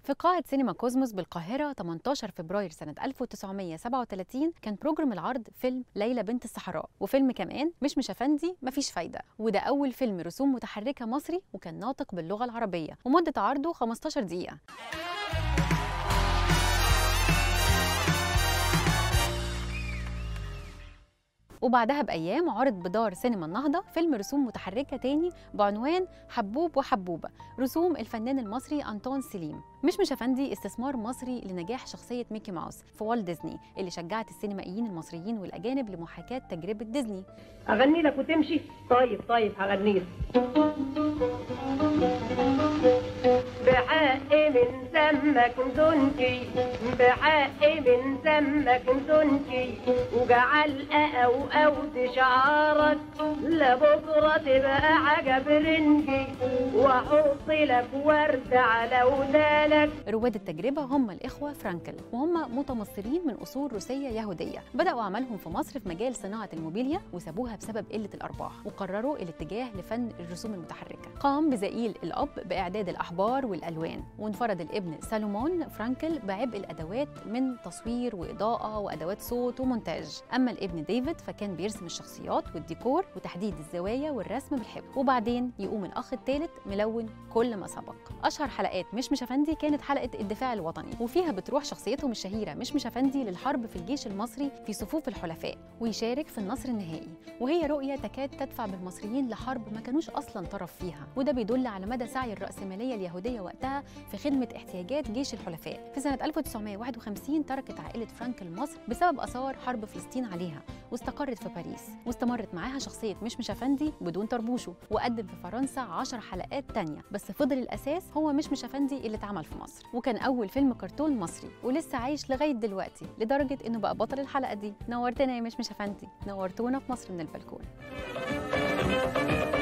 في قاعة سينما كوزموس بالقاهرة 18 فبراير سنة 1937 كان بروجرام العرض فيلم ليلى بنت الصحراء، وفيلم كمان مش أفندي مفيش فايدة، وده أول فيلم رسوم متحركة مصري وكان ناطق باللغة العربية، ومدة عرضه 15 دقيقة. وبعدها بأيام عرض بدار سينما النهضة فيلم رسوم متحركة تاني بعنوان حبوب وحبوبة، رسوم الفنان المصري أنطون سليم. مش أفندي استثمار مصري لنجاح شخصية ميكي ماوس في والت ديزني اللي شجعت السينمائيين المصريين والأجانب لمحاكاة تجربة ديزني. أغني لك وتمشي؟ طيب هغني لك. بحقي من سمك دنكي، بحقي من سمك دنكي، وجعل أو تشعرك لبكرة تبقى عجب رنجي، وأحط لك ورد على ودانك. رواد التجربة هم الإخوة فرانكل، وهم متمصرين من أصول روسية يهودية، بدأوا عملهم في مصر في مجال صناعة الموبيليا وسابوها بسبب قلة الأرباح، وقرروا الاتجاه لفن الرسوم المتحركة. قام بزئيل الأب بإعداد الأحبار والألوان، وانفرد الابن سالومون فرانكل بعبء الأدوات من تصوير وإضاءة وأدوات صوت ومونتاج. أما الابن ديفيد فكان بيرسم الشخصيات والديكور وتحديد الزوايا والرسم بالحبر، وبعدين يقوم الأخ الثالث ملون كل ما سبق. أشهر حلقات مش أفندي كانت حلقة الدفاع الوطني، وفيها بتروح شخصيتهم الشهيرة مش أفندي للحرب في الجيش المصري في صفوف الحلفاء ويشارك في النصر النهائي، وهي رؤية تكاد تدفع بالمصريين لحرب ما كانوش أصلا طرف فيها، وده بيدل على مدى سعي الرأسمالية اليهودية وقتها في خدمة احتياجات جيش الحلفاء. في سنة 1951 تركت عائلة فرانكل مصر بسبب آثار حرب فلسطين عليها، واستقرت في باريس، واستمرت معاها شخصية مش أفندي بدون طربوشه، وقدم في فرنسا 10 حلقات تانية، بس فضل الأساس هو مش أفندي اللي اتعمل في مصر، وكان أول فيلم كرتون مصري ولسه عايش لغاية دلوقتي، لدرجة إنه بقى بطل الحلقة دي. نورتنا يا مش أفندي، نورتونا في مصر من البلكونة.